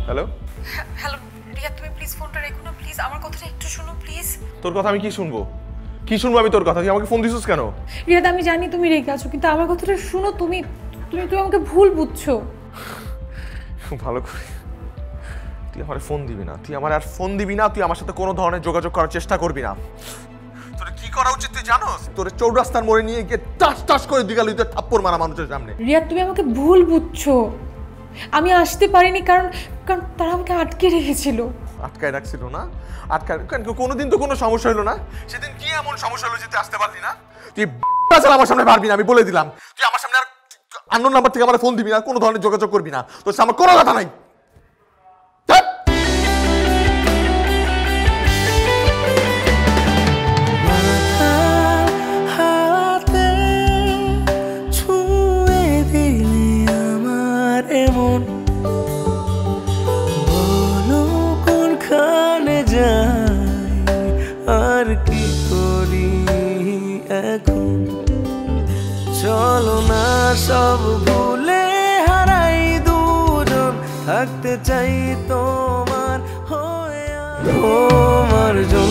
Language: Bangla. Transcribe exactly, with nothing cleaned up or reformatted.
হ্যালো হ্যালো রিয়া, তুমি প্লিজ ফোনটা রেখো না প্লিজ, আমার কথাটা একটু শোনো প্লিজ। তোর কথা আমি কি শুনবো? কি শুনবো আমি তোর কথা? তুই আমাকে ফোন দিছিস কেন? রিয়াদ, আমি জানি তুমি রেগে আছো, কিন্তু আমার কথাটা শুনো। তুমি তুমি তুমি আমাকে ভুল বুঝছো। ভালো করে তুই আমার ফোন দিবি না, তুই আমার আর ফোন দিবি না, তুই আমার সাথে কোনো ধরনের যোগাযোগ করার চেষ্টা করবি না। তোর কি করা উচিত তুই জানোস? তোর চৌরাস্তার মোড়ে নিয়ে গিয়ে টাস টাস করে দিগালি তুই থাপ্পড় মারা মানুষের সামনে। রিয়াদ, তুমি আমাকে ভুল বুঝছো। আমি আসতে পারিনি কারণ কারণ তারা আমাকে আটকে রেখেছিল। আটকায় রাখছিল না? আটকায় কোনোদিন তো কোনো সমস্যা হলো না? সেদিন কি এমন সমস্যা হলো যে তুই আসতে পারলি না? তুই আমার সামনে পারবি না, আমি বলে দিলাম। তুই আমার সামনে আর আননোন নাম্বার থেকে আমার ফোন দিবি না, কোনো ধরনের যোগাযোগ করবি না। তোর সামনে আমার কোনো কথা নাই। আর কি করি এখন, চলো না সব ভুলে হারাই দুজন, থাকতে চাই তোমার হয়ে তোমার জন্য।